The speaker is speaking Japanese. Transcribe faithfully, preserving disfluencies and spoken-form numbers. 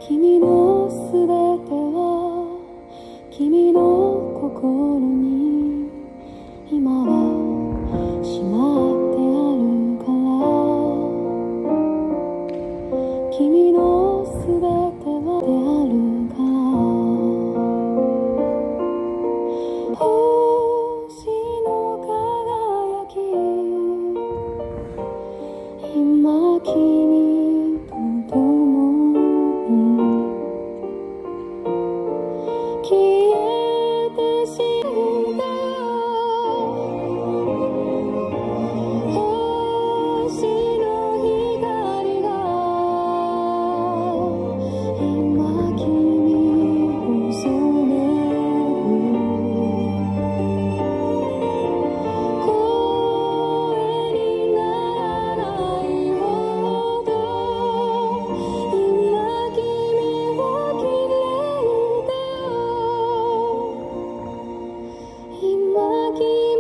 君のすべては君の心に今はしまってあるから君のすべてはであるから星の輝き今君と共に消えてしまうんだよ星の光が今君を染める声にならないほど今君は綺麗だよ今君